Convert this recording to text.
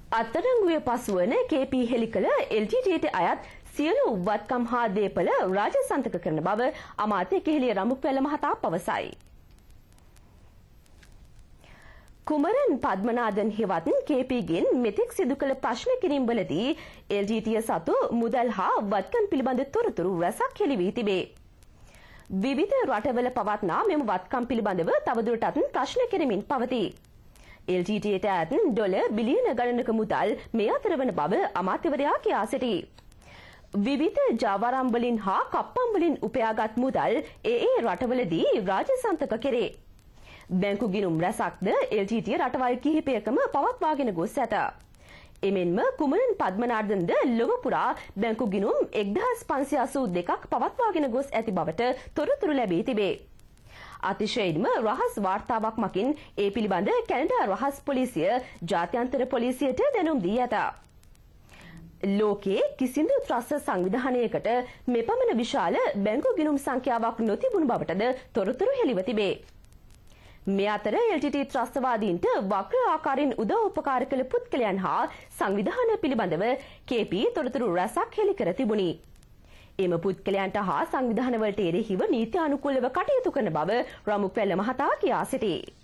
අත්අඩංගුවේ පසුවන KP හෙළි කළ LTTEට අයත් සියලු වත්කම් හා දේපල රාජ්‍ය සන්තක කරන බව අමාත්‍ය කෙහෙලිය රඹුක්වැල්ල මහතා පවසයි. කුමරන් පද්මනාදන් හෙවත් KP ගෙන් මෙතෙක් සිදු කළ ප්‍රශ්න කිරීම්වලදී LTTE සතු මුදල් හා වත්කම් පිළිබඳ තොරතුරු රැසක් හෙළි වී තිබේ. විවිධ රටවල පවත්නා මෙම වත්කම් පිළිබඳව තවදුරටත් ප්‍රශ්න කෙරෙමින් පවතී. LTTEට ඇත් ඩොලර් බිලියන ගණනක මුදල් මේ අතර වන බව අමාත්‍යවරයා කියා සිටී. විවිධ ජාවාරම් වලින් හා කප්පම් වලින් උපයාගත් මුදල් ඒ රටවලදී රාජ්‍ය සන්තක කෙරේ. බැංකු ගිණුම් රැසක්ද LTTE රටවල් කිහිපයකම පවත්වාගෙන ගොස් ඇත. එමෙන්ම කුමරන් පද්මනාදන්ද ලොව පුරා බැංකු ගිණුම් 1582ක් පවත්වාගෙන ගොස් ඇති බවට තොරතුරු ලැබී තිබේ. අතිශයින්ම රහස් වාර්තාවක් මකින් ඒ පිළිබඳ කැනඩා රහස් පොලිසිය ජාත්‍යන්තර පොලිසියට දැනුම් දී ඇත. ලෝකයේ කිසිදු ත්‍රස්ත සංවිධානයකට මෙපමණ විශාල බැංකු ගිණුම් සංඛ්‍යාවක් නොතිබුණු බවටද තොරතුරු හෙළිව තිබේ. මේ අතර LTTE ත්‍රස්තවාදීන්ට වක්‍ර ආකාරයෙන් උදව් උපකාර කළ පුද්ගලයන් හා සංවිධාන පිළිබඳව KP තොරතුරු රැසක් හෙළි කර තිබුණි. එම පුද්ගලයන්ට හා සංවිධානවලට එරෙහිව නීති අනුකූලව කටයුතු කරන බව රඹුක්වැල්ල මහතා කියා සිටී.